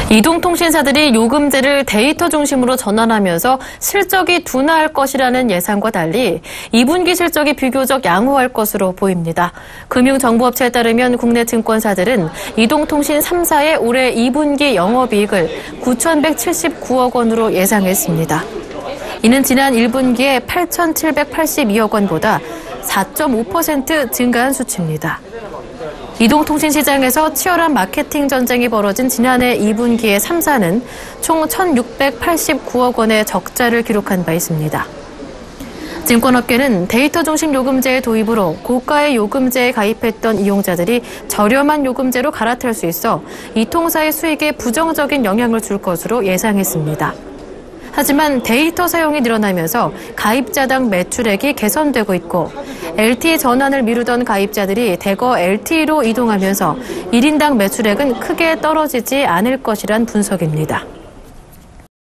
이동통신사들이 요금제를 데이터 중심으로 전환하면서 실적이 둔화할 것이라는 예상과 달리 2분기 실적이 비교적 양호할 것으로 보입니다. 금융정보업체에 따르면 국내 증권사들은 이동통신 3사의 올해 2분기 영업이익을 9,179억 원으로 예상했습니다. 이는 지난 1분기에 8,782억 원보다 4.5% 증가한 수치입니다. 이동통신 시장에서 치열한 마케팅 전쟁이 벌어진 지난해 2분기의 3사는 총 1,689억 원의 적자를 기록한 바 있습니다. 증권업계는 데이터 중심 요금제의 도입으로 고가의 요금제에 가입했던 이용자들이 저렴한 요금제로 갈아탈 수 있어 이 통사의 수익에 부정적인 영향을 줄 것으로 예상했습니다. 하지만 데이터 사용이 늘어나면서 가입자당 매출액이 개선되고 있고 LTE 전환을 미루던 가입자들이 대거 LTE로 이동하면서 1인당 매출액은 크게 떨어지지 않을 것이란 분석입니다.